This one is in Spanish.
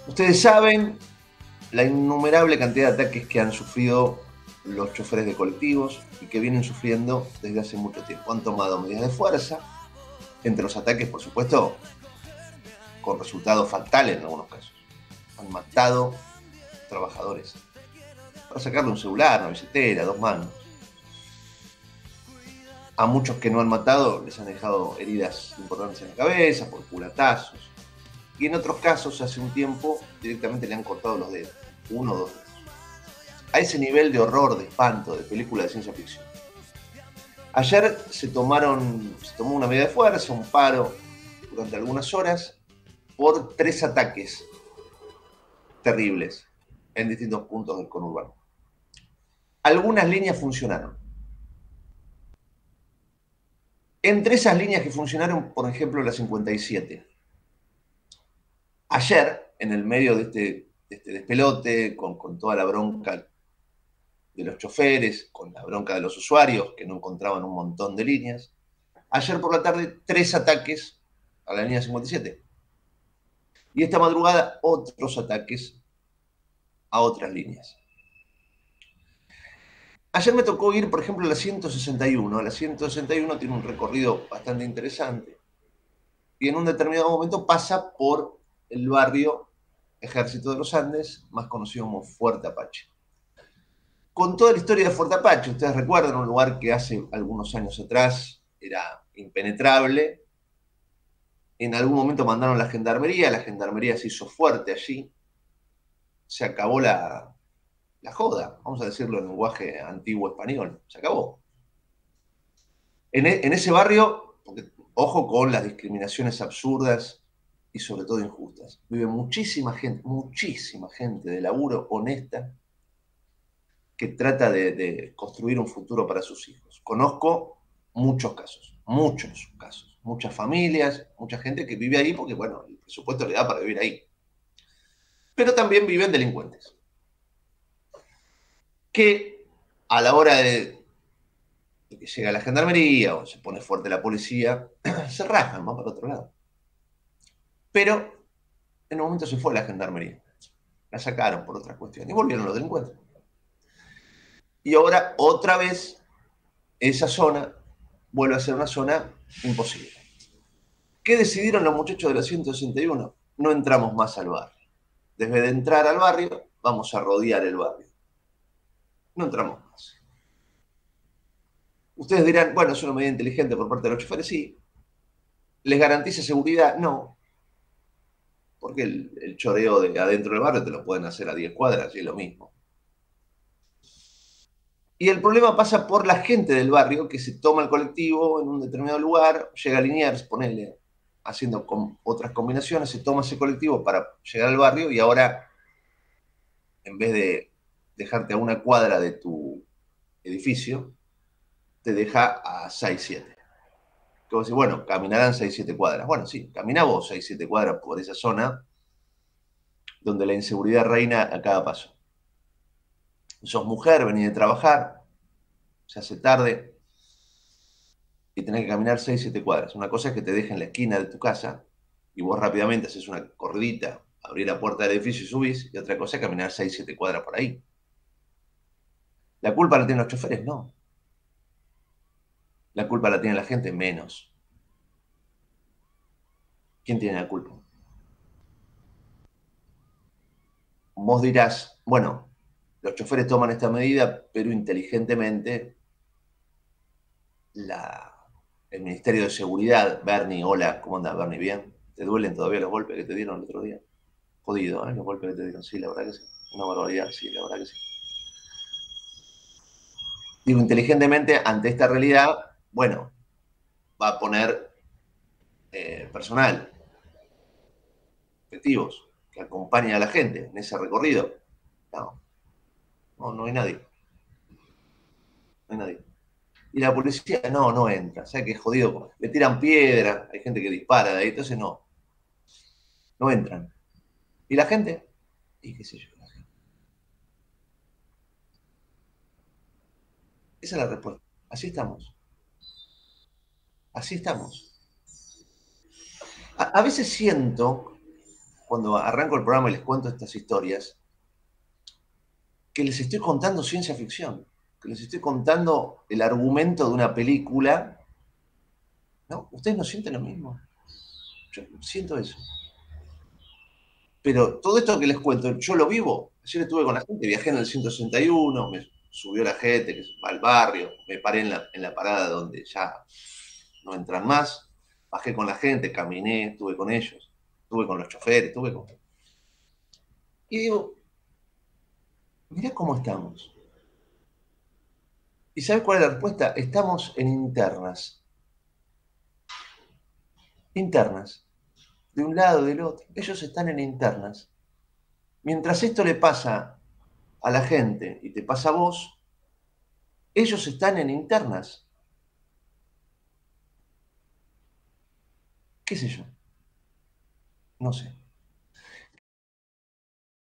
Ustedes saben la innumerable cantidad de ataques que han sufrido los choferes de colectivos y que vienen sufriendo desde hace mucho tiempo. Han tomado medidas de fuerza, entre los ataques, por supuesto, con resultados fatales en algunos casos. Han matado trabajadores para sacarle un celular, una billetera, dos manos. A muchos que no han matado les han dejado heridas importantes en la cabeza por culatazos. Y en otros casos, hace un tiempo, directamente le han cortado los dedos, uno o dos dedos. A ese nivel de horror, de espanto, de película de ciencia ficción. Ayer se tomó una medida de fuerza, un paro durante algunas horas por 3 ataques terribles en distintos puntos del conurbano. Algunas líneas funcionaron. Entre esas líneas que funcionaron, por ejemplo, la 57. Ayer, en el medio de este despelote, con toda la bronca de los choferes, con la bronca de los usuarios que no encontraban un montón de líneas, ayer por la tarde 3 ataques a la línea 57. Y esta madrugada otros ataques a otras líneas. Ayer me tocó ir, por ejemplo, a la 161. La 161 tiene un recorrido bastante interesante y en un determinado momento pasa por el barrio Ejército de los Andes, más conocido como Fuerte Apache. Con toda la historia de Fuerte Apache, ustedes recuerdan, un lugar que hace algunos años atrás era impenetrable. En algún momento mandaron la gendarmería se hizo fuerte allí, se acabó la joda, vamos a decirlo en lenguaje antiguo español, se acabó. En ese barrio, porque, ojo con las discriminaciones absurdas y sobre todo injustas, vive muchísima gente de laburo honesta que trata de construir un futuro para sus hijos. Conozco muchos casos, muchas familias, mucha gente que vive ahí porque, bueno, el presupuesto le da para vivir ahí. Pero también viven delincuentes que a la hora de que llega la gendarmería o se pone fuerte la policía, se rajan, van para otro lado. Pero en un momento se fue la gendarmería, la sacaron por otras cuestiones y volvieron los delincuentes. Y ahora otra vez esa zona vuelve a ser una zona imposible. ¿Qué decidieron los muchachos de la 161? No entramos más al barrio. Desde de entrar al barrio, vamos a rodear el barrio. No entramos más. Ustedes dirán, bueno, es una medida inteligente por parte de los choferes, sí. ¿Les garantiza seguridad? No. Porque el choreo de adentro del barrio te lo pueden hacer a 10 cuadras y es lo mismo. Y el problema pasa por la gente del barrio que se toma el colectivo en un determinado lugar, llega a Liniers, ponele, haciendo otras combinaciones, se toma ese colectivo para llegar al barrio y ahora, en vez de dejarte a una cuadra de tu edificio, te deja a 6, 7. Que vos decís, bueno, caminarán 6, 7 cuadras. Bueno, sí, camina vos 6, 7 cuadras por esa zona donde la inseguridad reina a cada paso. Sos mujer, venís de trabajar, se hace tarde y tenés que caminar 6, 7 cuadras. Una cosa es que te dejen en la esquina de tu casa y vos rápidamente haces una corridita, abrís la puerta del edificio y subís, y otra cosa es caminar 6, 7 cuadras por ahí. ¿La culpa la tienen los choferes? No. ¿La culpa la tiene la gente? Menos. ¿Quién tiene la culpa? Vos dirás, bueno, los choferes toman esta medida, pero inteligentemente el Ministerio de Seguridad, Bernie, hola, ¿cómo andas, Bernie? ¿Bien? ¿Te duelen todavía los golpes que te dieron el otro día? Jodido, ¿eh? Los golpes que te dieron, sí, la verdad que sí. Una barbaridad, sí, la verdad que sí. Digo, inteligentemente, ante esta realidad, bueno, va a poner personal, efectivos, que acompañe a la gente en ese recorrido. No, no hay nadie. No hay nadie. Y la policía no entra. O sea que es jodido. Le tiran piedras, hay gente que dispara de ahí, entonces no entran. ¿Y la gente? Y qué sé yo, la gente. Esa es la respuesta. Así estamos. Así estamos. A veces siento cuando arranco el programa y les cuento estas historias, que les estoy contando ciencia ficción, que les estoy contando el argumento de una película, ¿no? ¿Ustedes no sienten lo mismo? Yo siento eso. Pero todo esto que les cuento, yo lo vivo. Ayer estuve con la gente, viajé en el 161, me subió la gente que va al barrio, me paré en la parada donde ya no entran más, bajé con la gente, caminé, estuve con ellos, estuve con los choferes, estuve con... Y digo, mirá cómo estamos. ¿Y sabes cuál es la respuesta? Estamos en internas. Internas. De un lado, del otro. Ellos están en internas. Mientras esto le pasa a la gente y te pasa a vos, ellos están en internas. ¿Qué sé yo? No sé.